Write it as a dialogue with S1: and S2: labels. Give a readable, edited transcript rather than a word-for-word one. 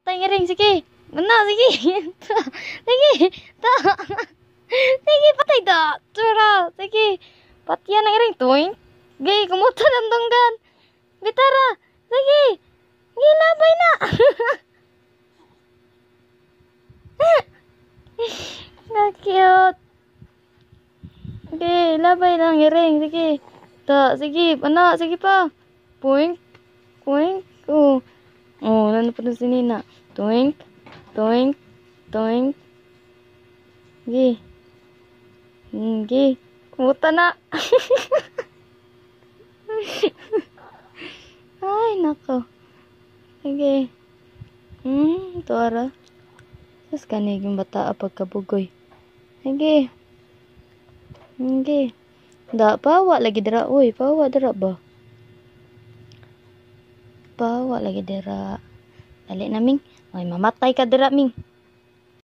S1: Tay ngiring, sige. Mana, sige. Sige. Ta. Sige, patay ta. Tara, sige. Patiyan na ngiring. Tuwing. Gay, kumutan ang tunggan. Bitara. Sige. Gilabay na. Na-cute. Okay, labay lang ngiring. Sige. Ta, sige. Mana, sige pa. Puing. Puing. Oh. Oh, nanonood si Nina. Toink, toink, toink. Gi. Gi. Kumuta na. Ay, nako. Sige. Tuara. Sas kanig yung bata pagkabugoy. Sige. Sige. Da, pawa lagi dira. Uy, pawa dira ba? Pawa lagi dira. Dali na, Ming. Ay, mamatay ka dira, Ming.